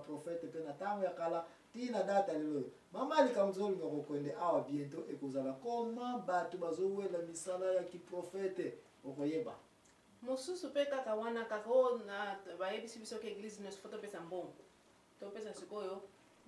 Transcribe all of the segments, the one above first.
prophète pe na tango ya kala tina data lelo mama likamzoli ngoko kwende awa bientôt ekozala comment batu bazowela misala ya ki prophète okoyeba mosusu pe kaka wana kaka o na bayebisi biso ke église ne foto pesa mbongo to pesa sikoyo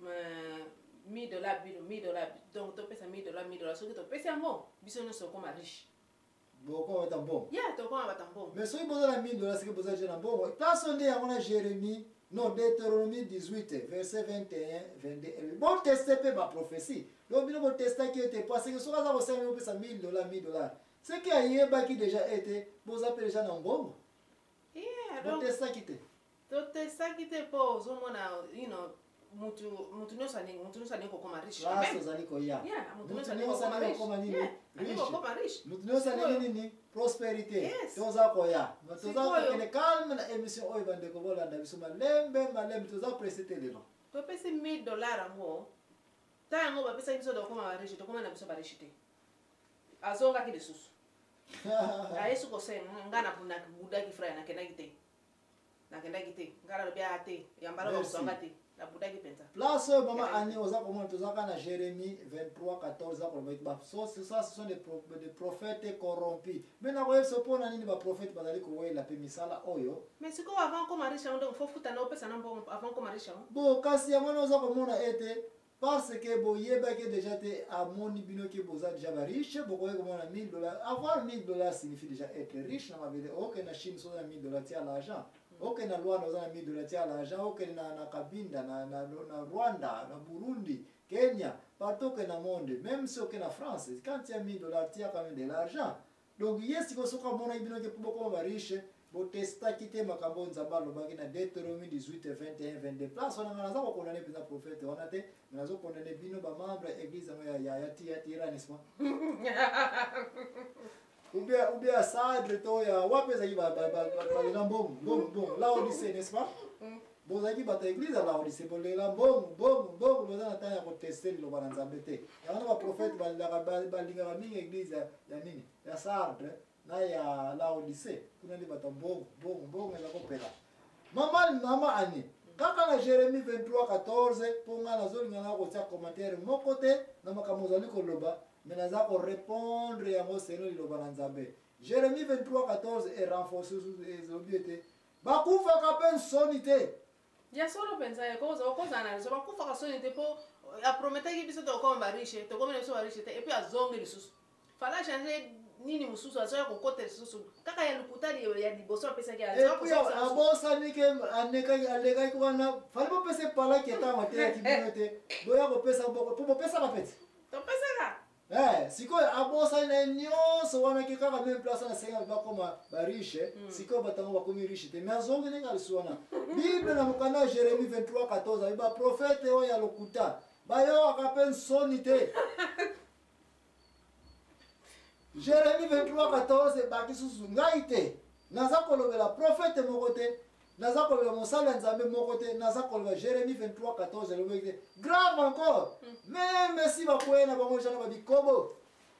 $1000 donc to pesa $1000 soki to pesa mo biso no soko ma riche boko wata mbongo ya to koma bata mbongo mais soki bozala $1000 siki bozala jena mbongo place nde yango na Jérémie non Deutéronomie 18 verset 21 22 bon tester pe ba prophétie donc bino bon tester qui était parce que soka za ko sema pesa $1000 c'est que ayeba qui déjà été bozape déjà na mbongo donc tester qui était to tester qui était po zo mona you know mutu no sani ko koma riche raso zali ko ya mutu no sani ko koma riche mutu no sani nini prospérité toza ko ya toza ko kene calme na émission oyo bande ko bolanda biso malembe toza presete lelo to pesi $1000 ngo tango ba pesa biso do koma riche to koma na biso ba riche te azonga ki desusu ayesu ko se ngana buda ki frère na kenda gite ngara lo bia ate yambara ko songa te la buda ki pensa place mama ani oza ko monto zaka na Jérémie 23:14 ko ba so ce sont des prophètes corrompus mais na ko so pona nini ba prophète bazali ko wela pe misala oyo mais siko avant ko marisha ndo fo futa na opesa na mbongo avant ko marisha bo kasi ya mwana oza ko mona ete parce que boyeba que déjà te amoni bino que boza déjà ba riche bokoye ko mona $1000 avoir $1000 signifie déjà être riche na mabele ok na Chine so na $1000 tia l'argent ok na Rwanda oza na $1000 tia l'argent ok na Kabinda na Rwanda na Burundi Kenya partout que na monde même si ok na France quand il y a $1000 tia quand même de l'argent donc yes ko so ka mona bino que boko ba riche bo testa kite makambo nzamba lobaki na Deutéronomie 18 21 22 place wana ngana zako kondane pesa prophète wana te nazo kondane bino ba membre église ya tira nisma ubia sadre to ya wapeza ki ba mbongo la Odyssée n'est-ce pas bozaki bata église la Odyssée bolela mbongo boza na tanya ko tester lo bana nzambe te yana ba prophète balinga mingi église ya nini ya Sartre na ya la Odyssée kuna ndi bata mbongo eza kopela mama ani kaka na Jérémie 23:14 ponga nazolinga na kotia commentaire moko te na makambo zali koloba mais naza ko répondre yango seno liloba na nzambe Jérémie 23:14 est renforcé sous les obietés bakufa kapen sonité ya solo pensa ya koza na so bakufa ka sonité po a promettre ki biso to ko mbariche to ko mena biso bariche te et puis azonge lisusu fala changer nini mususu azoya kokota lisusu kaka ya lukutali ya liboso pesa ki abosa nike aneka wana falipo pesa pala ki ta matera ki binote boya ko pesa boko po pesa ka peti to pesa ka siko abosa na nyonso wana ki kaka même place na senga ba koma bariche siko batango ba komi riche te mais azonge ninga lisuana Bible na mukana Jérémie 23:14 ba prophète oya lokuta bayo akapen sonité Jérémie 23:14 baki susu ngai te naza kolobela prophète moko te naza kolobela mosala nzambe moko te naza kolobela Jérémie 23:14 lobeki grave encore même si bakwena bango jana babikobo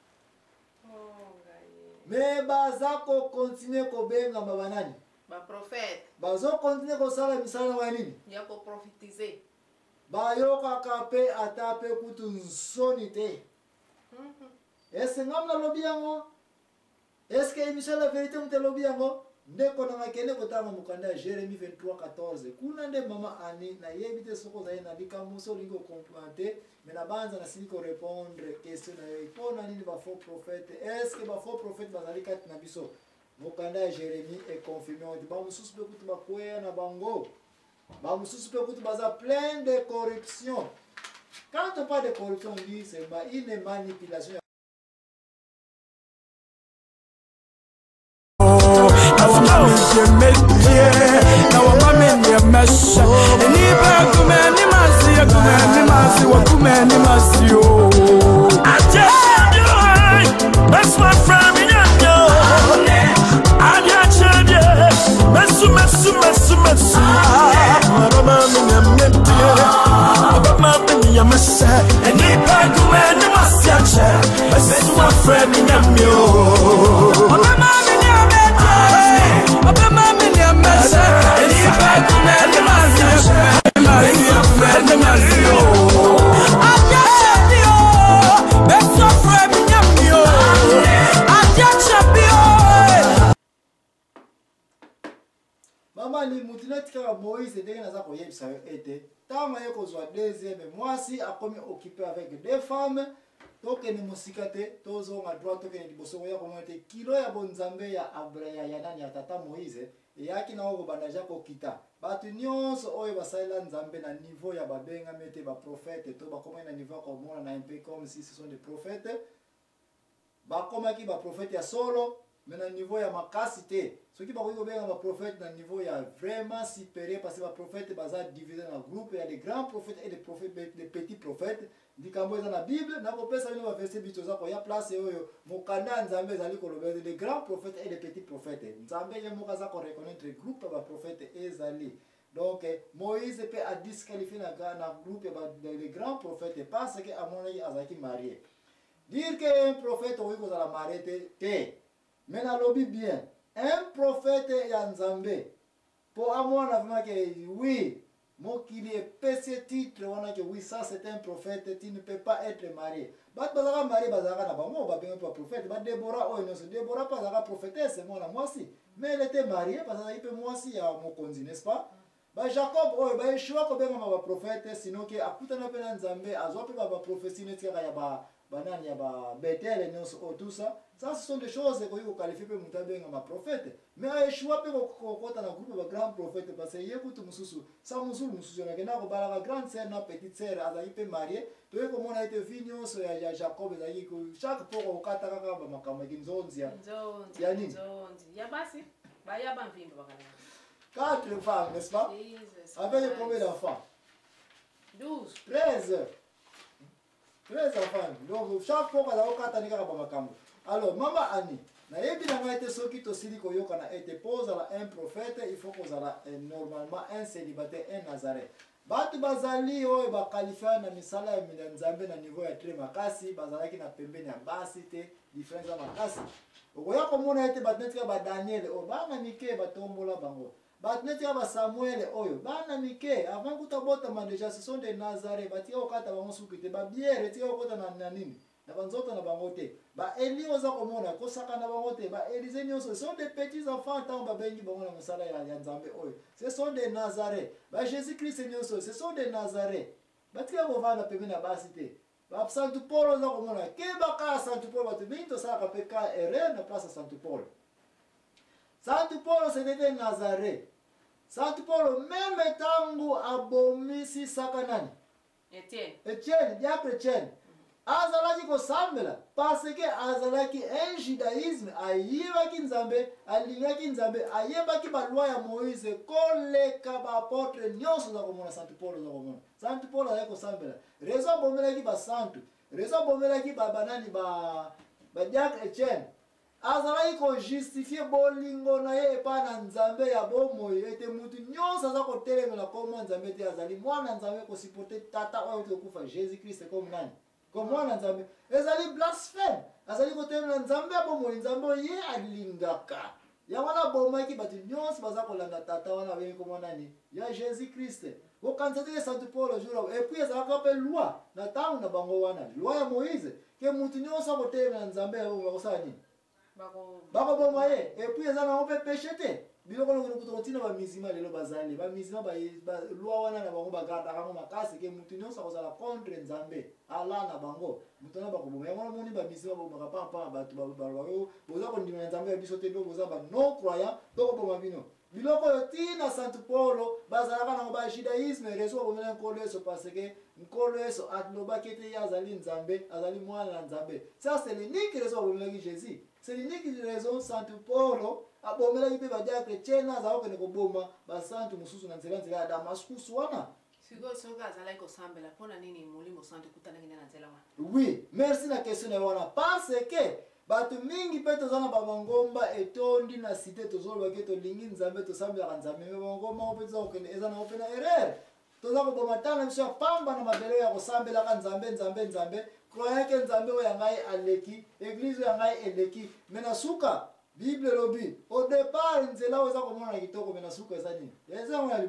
mais baza ko continuer ko benga mabanani ba prophète bazo continuer ko sala misala wa nini ya ko prophétiser bayoka kape atape kutu nsoni te est-ce que ngam na lobi yango est-ce que émission la vérité mte lobi yango ndeko na makene kotanga mukanda Jérémie 23:14 kuna nde mama ani na yebite soko za ina likamuso lingo complémenter mais na banza na siko répondre question na yo ipona nini ba faux prophète est-ce que ba faux prophète bazali kati na biso mukanda Jérémie est confirmé on dit ba mususu pe kutu ba kwea na bango ba mususu pe kutu baza plein de corruption quand on parle de corruption on dit c'est une manipulation. That's my friend. Mama, Moïse ndenge naza koyebisa yo ete tanga ye kozwa deuxième mwasi akomi occupé avec deux femmes tokende mosika te tozonga droit tokende liboso koya komona te kilo ya bonzambe ya ya nani ya tata Moïse eyaki na okobanda deja kokita bato nyonso oyo basalela nzambe na niveau ya babengami te baprofete to bakomaki na niveau ya komona na un peu comme si ce sont des prophètes bakomaki baprofete ya solo mais na niveau ya makasi te soki bakoki kobenga baprofete na niveau ya vraiment supérieur parce que baprofete baza divisé na groupe ya des grands prophètes et des prophètes des petits prophètes likambo eza na bible nakopesa bino baverset biso oza koya place oyo mokanda ya nzambe ezali koloba des grands prophètes et des petits prophètes nzambe ye moko aza koreconnaître groupe ya baprofete ezali donc Moïse mpe adisqualifie na groupe ya des grands prophètes parce que amonaki azalaki marié dire que un prophète okoki kozala marié te mais nalobi bien un prophète ya nzambe po amona vraiment que oui mokili epesi titre wana que oui ça c'est un prophète tu ne peux pas être marié bato bazalaka marié bazalaka na bango babengi pa prophète badebora oyo nyonso debora mpe azalaka prophétesse mwana mwasi mais elle était mariée bazalaki mpe mwasi ya mokonzi n'est-ce pas bajacob oyo baeshua kobengama baprophète sino ke akutana mpe na nzambe azwa mpe baprofesi neti kaka ya banani ya babetele nyonso oyo tout ça ça ce sont des choses koki kokalifie mpe moto abengama prophète mais aeshua mpe kokota na groupe ya bagrand prophète parce que ye kutu mosusu sa mosulu mosusu nakenda kobalaka grande sere na petite sere azalaki mpe marie toyei komona ete vi nyonso ya jacob ezalaki chaque poko kokata kaka bamakambo yaki nzonzi ya nini ya basi baya bamvimba bakalaa 4 femmes, n'est-ce pas? Avec combien d'enfants? 12. 13. 13 enfants. Donc, chaque fois qu'on a okatanika bamakambo. Alors, maman Annie, na yebi na nga ete soki tosili koyoka na ete pozala un prophète, il faut kozala normalement un célibataire, un nazaré. Bato bazali oyo bakalifia na misala ya nzambe na niveau ya tre makasi, bazalaki na pembeni ya basi te, différence ya makasi. Okoya komona ete bato netika ba Daniel oyo bana mike batombola bango. Bato netika ba Samuel oyo bana mike avant kutabotama déjà ce sont des nazaré batika okata bango suki te ba bière tika okota na nini na banzoto na bango te ba Eli oza komona kosaka na bango te ba Élisée nyonso ce sont des petits enfants tant ba bengi bango na mosala ya nzambe oyo ce sont des nazaré ba Jésus-Christ nyonso ce sont des nazaré batika kovanda pembeni na basi te ba Saint Paul oza komona ke baka Saint Paul bato mingi tosalaka mpe ka erreur na place ya Saint Paul. Saint Paul c'était Nazaré. Saint Paul même tango abomisi sakanani. Etienne, diable Etienne. Azalaki kosambela parce que azalaki un judaïsme ayebaki nzambe, alingaki nzambe, ayebaki ba loi ya Moïse koleka ba apôtre nyonso za komona Saint Paul za komona. Saint Paul ayako sambela. Raison bomelaki ba santu. Raison bomelaki ba banani ba diable Etienne. Azalaki ko justifier bolingo na ye epa na nzambe ya bomoi ete mutu nyonso aza kotelemela komo nzambe te azali mwana nzambe kosipote tata oyo tokufa Jésus Christ comme nani comme mwana nzambe ezali blasphème azali kotelemela nzambe ya bomoi nzambe ye alingaka ya wana bomaki bato nyonso baza kolanda tata wana bengi komo nani ya Jésus Christ okanisa te Saint Paul jour et puis ezalaka mpe loi na ntango na bango wana loi ya Moïse ke mutu nyonso akotelemela nzambe ya bomoi akosala nini bako boma ye et puis eza nango mpe péché te biloko tokotina bamizima lelo bazali bamizima lwa wana na bango bagardaka yango makasi ke mutu nyonso akozala contre nzambe ala na bango mutu wana bakoboma yango namoni bamizima bomaka pampaa bato balobaka boza kondima na nzambe ya biso te ndo boza banon croyant tokoboma bino biloko oyo tina Saint Paul bazalaka nango bajudaïsme reso babomela nkolo yeso parce que nkolo yeso alobaki ete ye azali nzambe azali mwana na nzambe ça c'est l'unique raison babomelaki Jésus. C'est l'unique raison Saint Paul abomelaki mpe badiacre Etienne azalaka kende koboma basantu mosusu na nzela ya Damascus wana. Sikoyo soki azalaki kosambela mpona nini molimo santu ekutanaki nde na nzela wana? Oui, merci na question na wana parce que bato mingi mpe toza na bamangomba etondi na cité tozolobaki tolingi nzambe tosambelaka nzambe me bamangomba ngo mpe toza kokende eza nango mpe na erreur toza koboma tana biso ya pamba na mabele ya kosambelaka nzambe croyant ke nzambe oyo ya ngai aleki église ya ngai eleki me na suka bible elobi au départ nzela oyo eza komona na kitoko me na suka eza nini eza yango ya libungi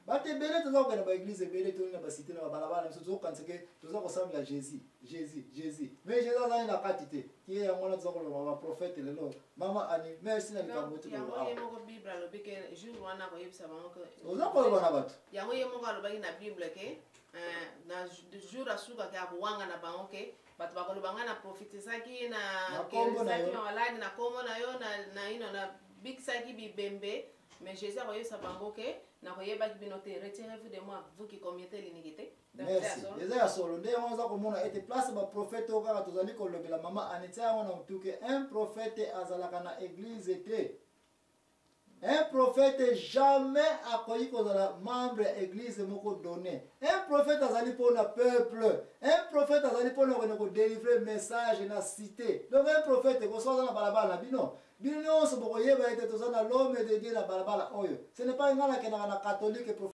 bate belé toza ko na ba église belé to na ba cité na balabala so to kanisa ke toza ko sambela Jésus mais Jésus azali na katité qui est ngona toza ko ba prophète lelo mama ani merci na likambo to yango ye moko bible alobike jour wana ko yebisa bango ke oza ko ba na bato yango ye moko alobaki na bible ke na jour asuka ke akuwanga na bango ke bato bakolobanga na prophétisaki na keresaki maladi na kombo na yo na ino na bikisaki bibembe mais Jésus akoyebisa bango ke nakoyebaki bino te retirez-vous de moi vous qui commettez l'iniquité. Merci. Eza ya solo nde wanza komona ete place ba prophète okaka tozali kolobela mama anitia wana mutuke un prophète azalaka na église te. Un prophète jamais akoyi kozala membre ya église moko donné. Un prophète azali pour le peuple. Un prophète azali pour ko délivrer message na cité. Donc un prophète ko soza na balabala bino. Bino nyonso bokoyeba ete toza na l'homme de Dieu na balabala oyo. Ce n'est pas ngala kenaka na catholique